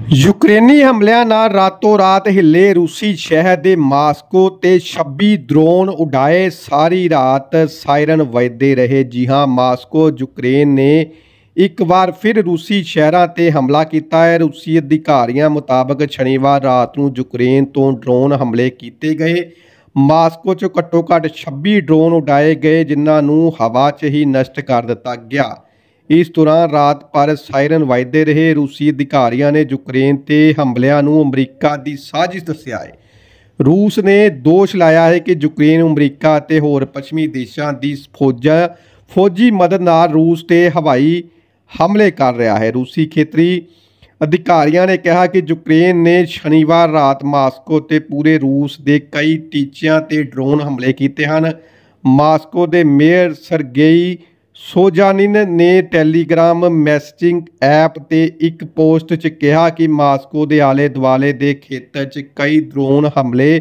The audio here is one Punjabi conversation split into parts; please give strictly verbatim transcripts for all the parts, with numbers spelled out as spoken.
ਯੂਕਰੇਨੀ ਹਮਲਿਆਂ ਨਾਲ ਰਾਤੋਂ ਰਾਤ ਹਿੱਲੇ ਰੂਸੀ ਸ਼ਹਿਰ ਦੇ ਮਾਸਕੋ ਤੇ ਛੱਬੀ ਡਰੋਨ ਉਡਾਏ। ਸਾਰੀ ਰਾਤ ਸਾਇਰਨ ਵੱਜਦੇ ਰਹੇ। ਜੀ ਹਾਂ, ਮਾਸਕੋ ਯੂਕਰੇਨ ਨੇ ਇੱਕ ਵਾਰ ਫਿਰ ਰੂਸੀ ਸ਼ਹਿਰਾਂ ਤੇ ਹਮਲਾ ਕੀਤਾ ਹੈ। ਰੂਸੀ ਅਧਿਕਾਰੀਆਂ ਮੁਤਾਬਕ ਸ਼ਨੀਵਾਰ ਰਾਤ ਨੂੰ ਯੂਕਰੇਨ ਤੋਂ ਡਰੋਨ ਹਮਲੇ ਕੀਤੇ ਗਏ। ਮਾਸਕੋ 'ਚ ਘੱਟੋ ਘੱਟ ਛੱਬੀ ਡਰੋਨ ਉਡਾਏ ਗਏ, ਜਿਨ੍ਹਾਂ ਨੂੰ ਹਵਾ 'ਚ ਹੀ ਨਸ਼ਟ ਕਰ ਦਿੱਤਾ ਗਿਆ। ਇਸ ਦੌਰਾਨ ਰਾਤ ਭਰ ਸਾਇਰਨ ਵੱਜਦੇ ਰਹੇ। ਰੂਸੀ ਅਧਿਕਾਰੀਆਂ ਨੇ ਯੂਕਰੇਨ ਤੇ ਹਮਲਿਆਂ ਨੂੰ ਅਮਰੀਕਾ ਦੀ ਸਾਜ਼ਿਸ਼ ਦੱਸਿਆ ਹੈ। ਰੂਸ ਨੇ ਦੋਸ਼ ਲਾਇਆ ਹੈ ਕਿ ਯੂਕਰੇਨ ਅਮਰੀਕਾ ਅਤੇ ਹੋਰ ਪੱਛਮੀ ਦੇਸ਼ਾਂ ਦੀ ਫੌਜਾਂ ਫੌਜੀ ਮਦਦ ਨਾਲ ਰੂਸ ਤੇ ਹਵਾਈ ਹਮਲੇ ਕਰ ਰਿਹਾ ਹੈ। ਰੂਸੀ ਖੇਤਰੀ ਅਧਿਕਾਰੀਆਂ ਨੇ ਕਿਹਾ ਕਿ ਯੂਕਰੇਨ ਨੇ ਸ਼ਨੀਵਾਰ ਰਾਤ ਮਾਸਕੋ ਤੇ ਪੂਰੇ ਰੂਸ ਦੇ ਕਈ ਟੀਚਿਆਂ ਤੇ ਡਰੋਨ ਹਮਲੇ ਕੀਤੇ ਹਨ। ਮਾਸਕੋ ਦੇ ਮੇਅਰ ਸਰਗੇਈ ਸੋਜਾਨਿਨ ਨੇ ਟੈਲੀਗ੍ਰਾਮ ਮੈਸੇਜਿੰਗ ਐਪ ਤੇ ਇੱਕ ਪੋਸਟ 'ਚ ਕਿਹਾ ਕਿ ਮਾਸਕੋ ਦੇ ਆਲੇ ਦੁਆਲੇ ਦੇ ਖੇਤਰ 'ਚ ਕਈ ਡਰੋਨ ਹਮਲੇ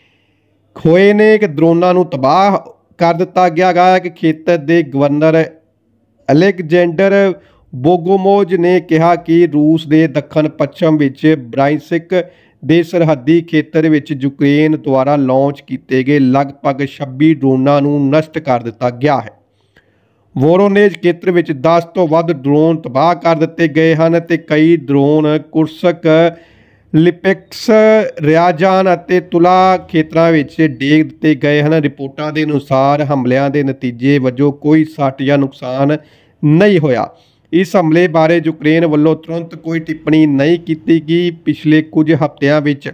ਹੋਏ ਨੇ ਕਿ ਡਰੋਨਾਂ ਨੂੰ ਤਬਾਹ ਕਰ ਦਿੱਤਾ ਗਿਆ ਹੈ ਕਿ ਖੇਤਰ ਦੇ ਗਵਰਨਰ ਅਲੈਗਜ਼ੈਂਡਰ ਬੋਗੋਮੋਜ਼ ਨੇ ਕਿਹਾ ਕਿ ਰੂਸ ਦੇ ਦੱਖਣ ਪੱਛਮ ਵਿੱਚ ਬ੍ਰਾਇੰਸਕ ਦੇ ਸਰਹੱਦੀ ਖੇਤਰ ਵਿੱਚ ਯੂਕਰੇਨ ਦੁਆਰਾ ਲਾਂਚ ਕੀਤੇ ਗਏ ਲਗਭਗ ਛੱਬੀ ਡਰੋਨਾਂ ਨੂੰ ਨਸ਼ਟ ਕਰ ਦਿੱਤਾ ਗਿਆ ਹੈ। ਵੋਰੋਨੇਜ ਖੇਤਰ ਵਿੱਚ ਦਸ ਤੋਂ ਵੱਧ ਡਰੋਨ ਤਬਾਹ ਕਰ ਦਿੱਤੇ ਗਏ ਹਨ ਅਤੇ ਕਈ ਡਰੋਨ ਕੁਰਸਕ, ਲਿਪੈਕਸ, ਰਿਆਜ਼ਾਨ ਅਤੇ ਤੁਲਾ ਖੇਤਰਾਂ ਵਿੱਚ ਡੇਗ ਦਿੱਤੇ ਗਏ ਹਨ। ਰਿਪੋਰਟਾਂ ਦੇ ਅਨੁਸਾਰ ਹਮਲਿਆਂ ਦੇ ਨਤੀਜੇ ਵਜੋਂ ਕੋਈ ਸੱਟ ਜਾਂ ਨੁਕਸਾਨ ਨਹੀਂ ਹੋਇਆ। ਇਸ ਹਮਲੇ ਬਾਰੇ ਯੂਕਰੇਨ ਵੱਲੋਂ ਤੁਰੰਤ ਕੋਈ ਟਿੱਪਣੀ ਨਹੀਂ ਕੀਤੀ ਗਈ। ਪਿਛਲੇ ਕੁਝ ਹਫ਼ਤਿਆਂ ਵਿੱਚ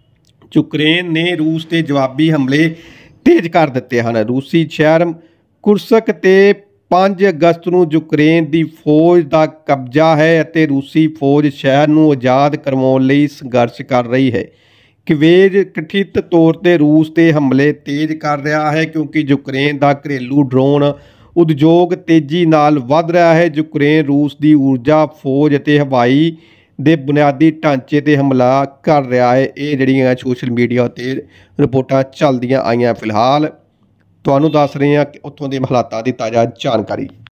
ਯੂਕਰੇਨ ਨੇ ਰੂਸ ਤੇ ਜਵਾਬੀ ਹਮਲੇ ਤੇਜ਼ ਕਰ ਦਿੱਤੇ ਹਨ। ਰੂਸੀ ਸ਼ਹਿਰ ਕੁਰਸਕ ਤੇ ਪੰਜ ਅਗਸਤ ਨੂੰ ਯੂਕਰੇਨ ਦੀ ਫੌਜ ਦਾ ਕਬਜ਼ਾ ਹੈ ਅਤੇ ਰੂਸੀ ਫੌਜ ਸ਼ਹਿਰ ਨੂੰ ਆਜ਼ਾਦ ਕਰਵਾਉਣ ਲਈ ਸੰਘਰਸ਼ ਕਰ ਰਹੀ ਹੈ। ਕੀਵ ਕਥਿਤ ਤੌਰ 'ਤੇ ਰੂਸ 'ਤੇ ਹਮਲੇ ਤੇਜ਼ ਕਰ ਰਿਹਾ ਹੈ ਕਿਉਂਕਿ ਯੂਕਰੇਨ ਦਾ ਘਰੇਲੂ ਡਰੋਨ ਉਦਯੋਗ ਤੇਜ਼ੀ ਨਾਲ ਵੱਧ ਰਿਹਾ ਹੈ। ਯੂਕਰੇਨ ਰੂਸ ਦੀ ਊਰਜਾ, ਫੌਜ ਅਤੇ ਹਵਾਈ ਦੇ ਬੁਨਿਆਦੀ ਢਾਂਚੇ 'ਤੇ ਹਮਲਾ ਕਰ ਰਿਹਾ ਹੈ। ਇਹ ਜਿਹੜੀਆਂ ਸੋਸ਼ਲ ਮੀਡੀਆ 'ਤੇ ਰਿਪੋਰਟਾਂ ਚੱਲਦੀਆਂ ਆਈਆਂ, ਫਿਲਹਾਲ ਤੁਹਾਨੂੰ ਦੱਸ ਰਹੇ ਹਾਂ ਕਿ ਉੱਥੋਂ ਦੇ ਹਾਲਾਤਾਂ ਦੀ ਤਾਜ਼ਾ ਜਾਣਕਾਰੀ।